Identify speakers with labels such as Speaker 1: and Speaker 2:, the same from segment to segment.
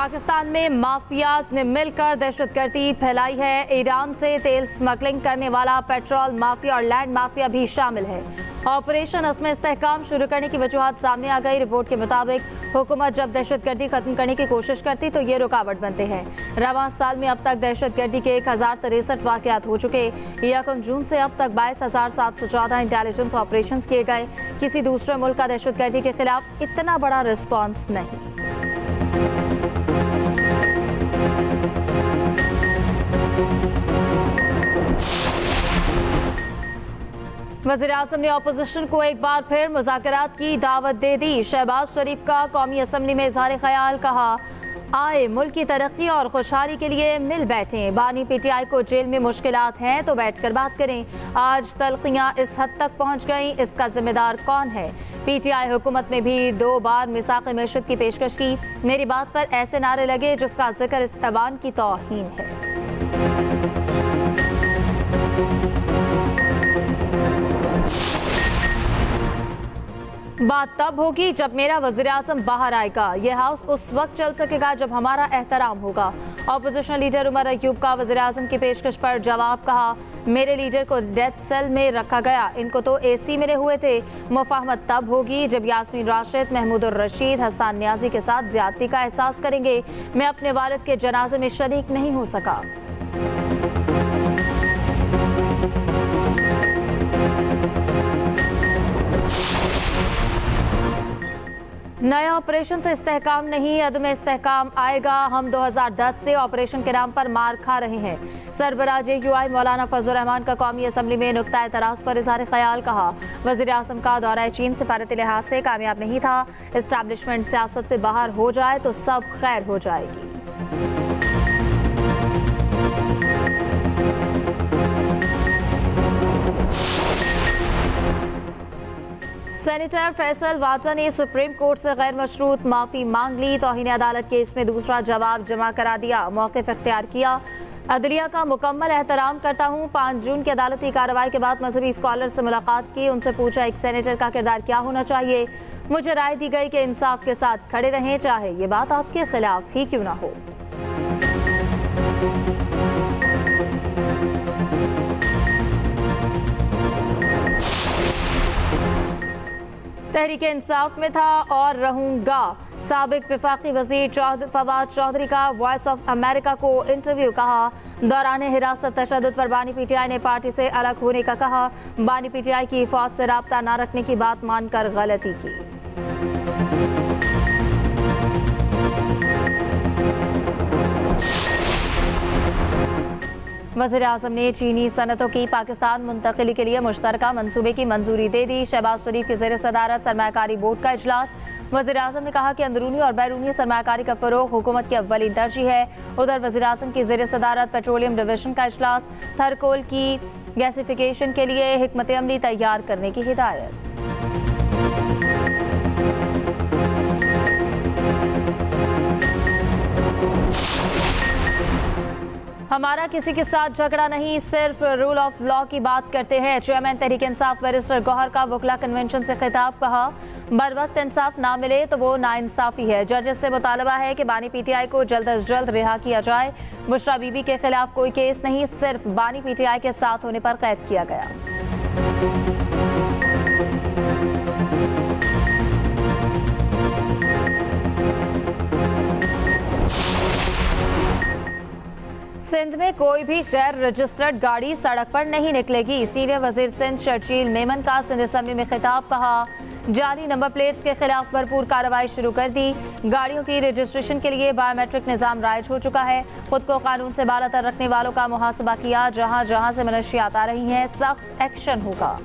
Speaker 1: पाकिस्तान में माफियाज ने मिलकर दहशतगर्दी फैलाई है। ईरान से तेल स्मगलिंग करने वाला पेट्रोल माफिया और लैंड माफिया भी शामिल है। ऑपरेशन में इस्तेहकाम शुरू करने की वजूहत सामने आ गई। रिपोर्ट के मुताबिक हुकूमत जब दहशतगर्दी खत्म करने की कोशिश करती तो ये रुकावट बनते हैं। रवां साल में अब तक दहशतगर्दी के 1063 वाक़यात हो चुके। 1 जून से अब तक 22,714 इंटेलिजेंस ऑपरेशन किए गए। किसी दूसरे मुल्क का दहशतगर्दी के खिलाफ इतना बड़ा रिस्पॉन्स नहीं। वज़ीर-ए-आज़म ने अपोजिशन को एक बार फिर मुज़ाकरात की दावत दे दी। शहबाज शरीफ का कौमी असम्बली में इज़हार ख्याल, कहा आए मुल्क की तरक्की और खुशहाली के लिए मिल बैठें। बानी पीटीआई को जेल में मुश्किलात हैं तो बैठकर बात करें। आज तलखियां इस हद तक पहुंच गई, इसका जिम्मेदार कौन है? पीटीआई हुकूमत में भी 2 बार मिसाक़ मईशत की पेशकश की। मेरी बात पर ऐसे नारे लगे जिसका जिक्र इस ऐवान की तौहीन है। बात तब होगी जब मेरा वज़ीर-ए-आज़म बाहर आएगा। यह हाउस उस वक्त चल सकेगा जब हमारा एहतराम होगा। अपोजिशन लीडर उमर अयूब का वज़ीर-ए-आज़म की पेशकश पर जवाब, कहा मेरे लीडर को डेथ सेल में रखा गया, इनको तो एसी मिले हुए थे। मुफाहमत तब होगी जब यास्मीन राशिद, महमूद उर रशीद, हसन नियाजी के साथ ज्यादती का एहसास करेंगे। मैं अपने वालिद के जनाजे में शरीक नहीं हो सका। नया ऑपरेशन से इस्तेहकाम नहीं, अदम इस्तेहकाम आएगा। हम 2010 से ऑपरेशन के नाम पर मार खा रहे हैं। सरबराह JUI मौलाना फजलुर रहमान का कौमी असम्बली में नुक्ता एतराज़ पर इज़हार ख्याल, कहा वज़ीर-ए-आज़म का दौरा चीन सिफारती लिहाज से कामयाब नहीं था। इस्टेब्लिशमेंट सियासत से बाहर हो जाए तो सब खैर हो जाएगी। सेनेटर फैसल वाटा ने सुप्रीम कोर्ट से गैर मशरूत माफ़ी मांग ली। तौहीन अदालत केस में दूसरा जवाब जमा करा दिया, मौक़िफ़ इख्तियार किया। अदलिया का मुकम्मल एहतराम करता हूँ। 5 जून की अदालती कार्रवाई के बाद मजहबी स्कॉलर से मुलाकात की, उनसे पूछा एक सेनेटर का किरदार क्या होना चाहिए। मुझे राय दी गई कि इंसाफ के साथ खड़े रहें, चाहे ये बात आपके खिलाफ ही क्यों ना हो। तहरीक इंसाफ में था और रहूंगा। साबिक वफाकी वज़ीर फवाद चौधरी का वॉइस ऑफ अमेरिका को इंटरव्यू, कहा दौरान हिरासत तशद्दुद पर बानी पीटीआई ने पार्टी से अलग होने का कहा। बानी पीटीआई की फौज से राब्ता न रखने की बात मानकर गलती की। वज़ीर-ए-आज़म ने चीनी सनतों की पाकिस्तान मुंतकिली के लिए मुश्तरका मंसूबे की मंजूरी दे दी। शहबाज शरीफ की ज़ेर सदारत सरमायाकारी बोर्ड का इजलास। वज़ीर-ए-आज़म ने कहा कि अंदरूनी और बैरूनी सरमायाकारी का फ़रोग़ हुकूमत की अव्वली तरजीह है। उधर वज़ीर-ए-आज़म की ज़ेर सदारत पेट्रोलियम डिवीज़न का इजलास। थर्कोल की गैसिफिकेशन के लिए हिकमत अमली तैयार करने की हिदायत। हमारा किसी के साथ झगड़ा नहीं, सिर्फ रूल ऑफ लॉ की बात करते हैं। चेयरमैन तहरीक इंसाफ बैरिस्टर गौहर का वकला कन्वेंशन से खिताब, कहा बर वक्त इंसाफ ना मिले तो वो नाइंसाफी है। जजेस से मुतालबा है कि बानी पीटीआई को जल्द अज जल्द रिहा किया जाए। बुशरा बीबी के खिलाफ कोई केस नहीं, सिर्फ बानी पीटीआई के साथ होने पर कैद किया गया। सिंध में कोई भी गैर रजिस्टर्ड गाड़ी सड़क पर नहीं निकलेगी। सीनियर वजीर सिंध शर्जील मेमन का सिंध असम्बली में खिताब, कहा जाली नंबर प्लेट्स के खिलाफ भरपूर कार्रवाई शुरू कर दी। गाड़ियों की रजिस्ट्रेशन के लिए बायोमेट्रिक निज़ाम राइज हो चुका है। खुद को कानून से बालातर रखने वालों का मुहासबा किया। जहां जहां से मनशियात आ रही हैं सख्त एक्शन होगा।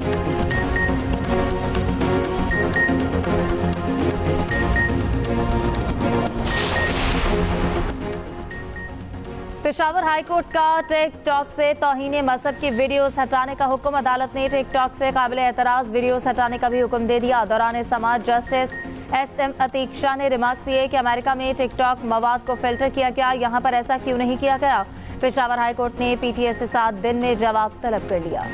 Speaker 1: पेशावर हाईकोर्ट का टिकटॉक से तौहीन मजहब की वीडियोस हटाने का हुक्म। अदालत ने टिकटॉक से काबिल एतराज़ वीडियोस हटाने का भी हुक्म दे दिया। दौरान समाअत जस्टिस SM अतीक शाह ने रिमार्क्स दिए कि अमेरिका में टिकटॉक मवाद को फिल्टर किया गया, यहाँ पर ऐसा क्यों नहीं किया गया। पेशावर हाईकोर्ट ने PTI से 7 दिन में जवाब तलब कर लिया।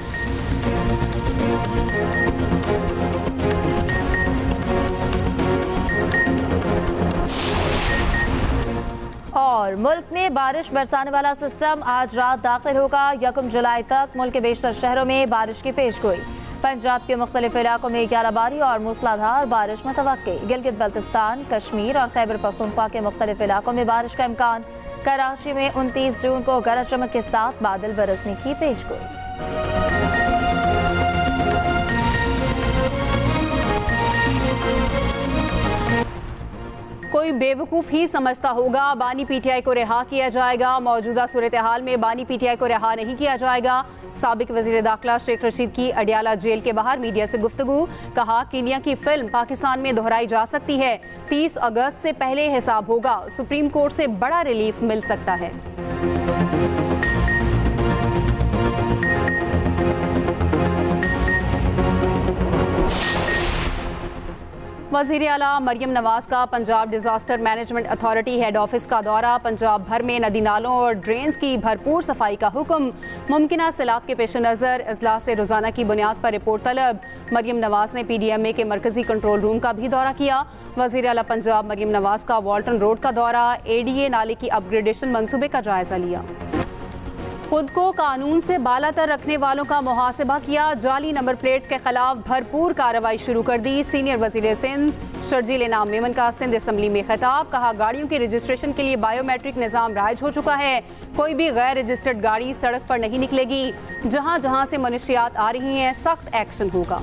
Speaker 1: और मुल्क में बारिश बरसाने वाला सिस्टम आज रात दाखिल होगा। 1 जुलाई तक मुल्क के बेशतर शहरों में बारिश की पेशगोई। पंजाब के मुख्तलिफ इलाकों में ग्यालाबारी और मूसलाधार बारिश मुतवक्की। गिलगित बल्तिस्तान, कश्मीर और खैबर पख्तूनख्वा के मुख्तलिफ इलाकों में बारिश का इम्कान। कराची में 29 जून को गरज चमक के साथ बादल बरसने की पेशगोई।
Speaker 2: कोई बेवकूफ़ ही समझता होगा बानी पीटीआई को रिहा किया जाएगा। मौजूदा सूरत हाल में बानी पीटीआई को रिहा नहीं किया जाएगा। साबिक वज़ीर दाखिला शेख रशीद की अडियाला जेल के बाहर मीडिया से गुफ्तगू। कहा, कीनिया की फिल्म पाकिस्तान में दोहराई जा सकती है। 30 अगस्त से पहले हिसाब होगा। सुप्रीम कोर्ट से बड़ा रिलीफ मिल सकता है। वज़ीर आला मरियम नवाज का Punjab disaster management authority head office का दौरा। पंजाब भर में नदी नालों और ड्रेन्स की भरपूर सफाई का हुक्म। मुमकिना सैलाब के पेश नज़र इजलास से रोजाना की बुनियाद पर रिपोर्ट तलब। मरियम नवाज ने PDMA के मरकजी कंट्रोल रूम का भी दौरा किया। वज़ीर आला पंजाब मरियम नवाज का वॉल्टन रोड का दौरा। ADA नाले की अपग्रेडेशन मंसूबे का जायजा लिया। खुद को कानून से बालातर रखने वालों का मुहासिबा किया। जाली नंबर प्लेट्स के खिलाफ भरपूर कार्रवाई शुरू कर दी। सीनियर वजीर सिंध शर्जील इनाम मेमन का सिंध असम्बली में खिताब। कहा, गाड़ियों की रजिस्ट्रेशन के लिए बायोमेट्रिक निज़ाम राइज हो चुका है। कोई भी गैर रजिस्टर्ड गाड़ी सड़क पर नहीं निकलेगी। जहां जहां से मनशियात आ रही हैं सख्त एक्शन होगा।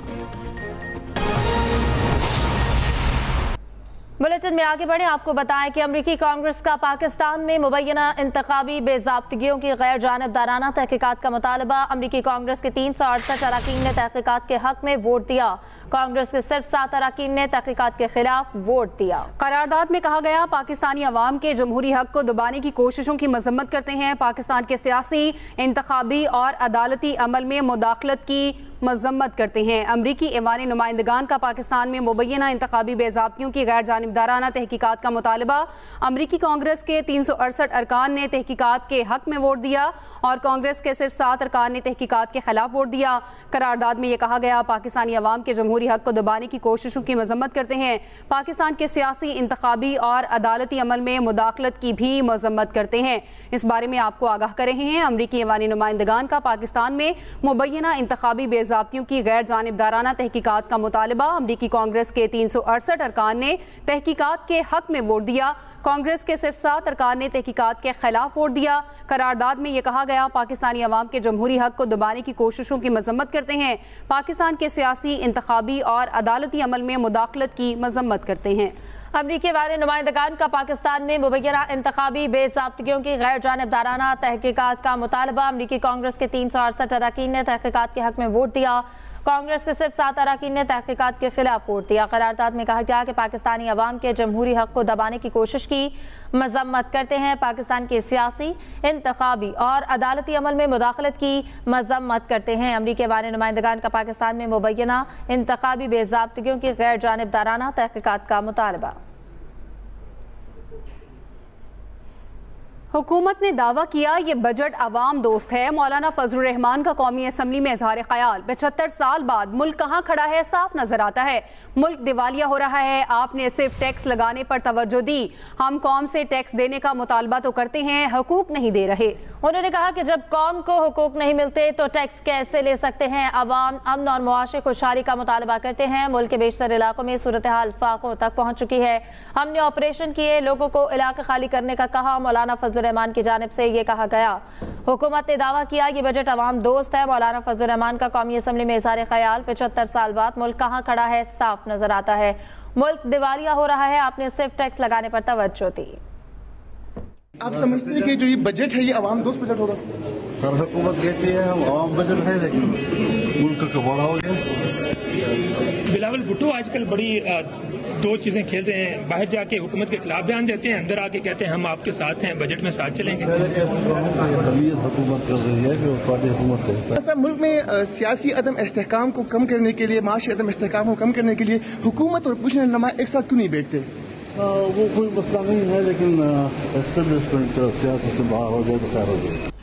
Speaker 1: बुलेटिन में आगे बढ़े, आपको बताएं कि अमरीकी कांग्रेस का पाकिस्तान में मुबैना इंतखाबी बेज़ाब्तिगियों की गैर जानिबदाराना तहकीकात का मुतालबा। अमरीकी कांग्रेस के 368 अरकान ने तहकीकात के हक में वोट दिया। कांग्रेस के सिर्फ 7 अरकान ने तहकीकात के खिलाफ वोट दिया।
Speaker 2: करारदाद में कहा गया, पाकिस्तानी अवाम के जमहूरी हक को दबाने की कोशिशों की मजम्मत करते हैं। पाकिस्तान के सियासी, इंतखाबी और अदालती अमल में मुदाखलत की मजम्मत करते हैं। अमरीकी ऐवान नुमाइंदगान का पाकिस्तान में मुबैना इंतखाबी बेज़ाब्तियों की गैर जानिबदाराना तहकीकात का मुतालबा। अमरीकी कांग्रेस के 368 अरकान ने तहकीकात के हक में वोट दिया और कांग्रेस के सिर्फ 7 अरकान ने तहकीकात के खिलाफ वोट दिया। करारदाद में यह कहा गया, पाकिस्तानी अवाम के जमहूरी हक को दबाने की कोशिशों की मजम्मत करते हैं। पाकिस्तान के सियासी, इंतखाबी और अदालती अमल में मुदाखलत की भी मजम्मत करते हैं। इस बारे में आपको आगाह कर रहे हैं, अमरीकी ऐवान नुमाइंदगान का पाकिस्तान में मुबैना इंतखाबी बेज़ाब्तियों की गैर जानिबदाराना तहकीकात का मुतालबा। अमरीकी कांग्रेस के 368 अरकान ने तहकीकात के हक में वोट दिया। कांग्रेस के सिर्फ 7 अरकान ने तहकीकात के खिलाफ वोट दिया। करारदाद में यह कहा गया, पाकिस्तानी अवाम के जमहूरी हक को दबाने की कोशिशों की मजम्मत करते हैं। पाकिस्तान के सियासी, इंतखाबी और अदालती अमल में मुदाखलत की मजम्मत करते हैं।
Speaker 1: अमरीकी वाले नुमाइंदगान का पाकिस्तान में मुबैना इंतखाबी बेज़ाब्तिगियों की गैर जानिबदाराना तहकीकात का मुतालबा। अमरीकी कांग्रेस के 368 अरकान ने तहकीकात के हक में वोट दिया। कांग्रेस के सिर्फ 7 अरकान ने तहकीकात के खिलाफ वोट दिया। करारदाद में कहा गया कि पाकिस्तानी अवाम के जमहूरी हक को दबाने की कोशिश की मजम्मत करते हैं। पाकिस्तान के सियासी, इंतखाबी और अदालती अमल में मुदाखलत की मजम्मत करते हैं। अमरीकी ऐवान नुमाइंदगान का पाकिस्तान में मुबैना इंतखाबी बेज़ाब्तिगियों की गैर जानिबदाराना तहकीकात का मुतालबा।
Speaker 2: हुकूमत ने दावा किया, ये बजट आवाम दोस्त है। मौलाना फजलुर रहमान का कौमी असम्बली में इजहार ख्याल। 75 साल बाद मुल्क कहाँ खड़ा है साफ नजर आता है। मुल्क दिवालिया हो रहा है। आपने सिर्फ टैक्स लगाने पर तवज्जो दी। हम कौम से टैक्स देने का मुतालबा तो करते हैं, हुकूक नहीं दे रहे।
Speaker 1: उन्होंने कहा कि जब कौम को हुकूक नहीं मिलते तो टैक्स कैसे ले सकते हैं। अवाम अमन और मुआशी खुशहाली का मुतालबा करते हैं। मुल्क के बेशतर इलाकों में सूरत हाल फाकों तक पहुँच चुकी है। हमने ऑपरेशन किए, लोगों को इलाके खाली करने का कहा। मौलाना फजलुर रहमान की जानिब से ये कहा गया। हुकूमत ने दावा किया, ये बजट अवाम दोस्त है। मौलाना फजलुर रहमान का कौमी असम्बली में इजहार ख्याल। 75 साल बाद मुल्क कहाँ खड़ा है साफ नजर आता है। मुल्क दिवालिया हो रहा है। आपने सिर्फ टैक्स लगाने पर तवज्जो दी।
Speaker 3: आप समझते हैं कि जो ये बजट है ये अवाम दोस्त बजट होगा?
Speaker 4: सर, हुकूमत कहती है हम अवाम बजट है, लेकिन मुल्क का बड़ा हो गया।
Speaker 5: बिलावल भुट्टो आजकल बड़ी दो चीजें खेल रहे हैं। बाहर जाके हुकूमत के खिलाफ बयान देते हैं, अंदर आके कहते हैं हम आपके साथ हैं, बजट में साथ चलेंगे।
Speaker 4: हुकूमत कर रही है कि पार्टी हुकूमत कर रही है।
Speaker 3: मुल्क में सियासी अदम इस्तेहकाम को कम करने के लिए, माशी अदम इस्तेहकाम को कम करने के लिए हुकूमत और कुछ रहनुमा एक साथ क्यों नहीं बैठते?
Speaker 4: वो कोई मसला नहीं है, लेकिन एस्टेब्लिशमेंट सियासत से बाहर हो जाए तो खैर हो जाए।